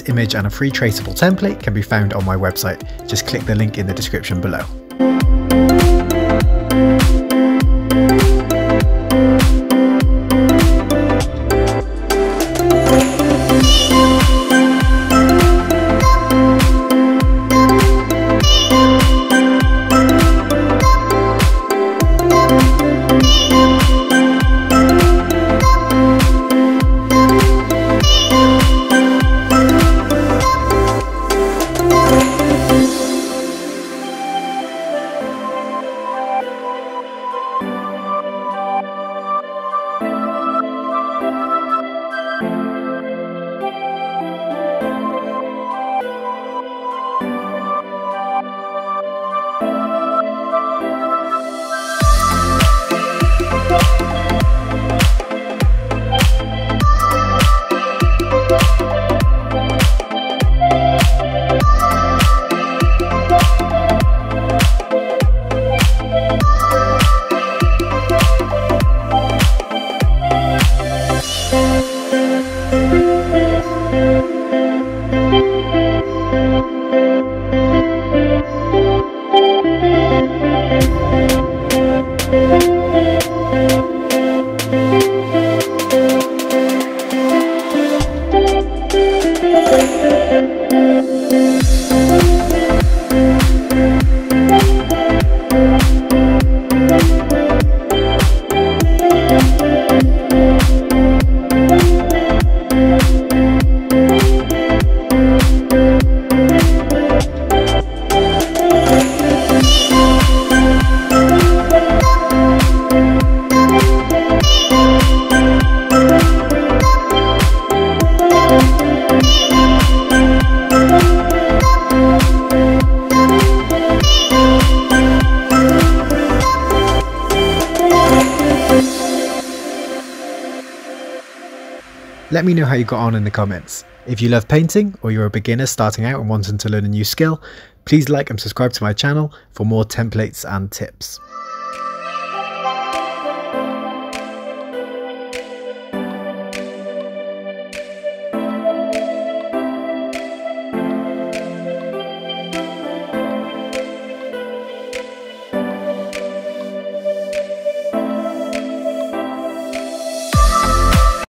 image and a free traceable template can be found on my website. Just click the link in the description below. Let me know how you got on in the comments. If you love painting or you're a beginner starting out and wanting to learn a new skill, please like and subscribe to my channel for more templates and tips.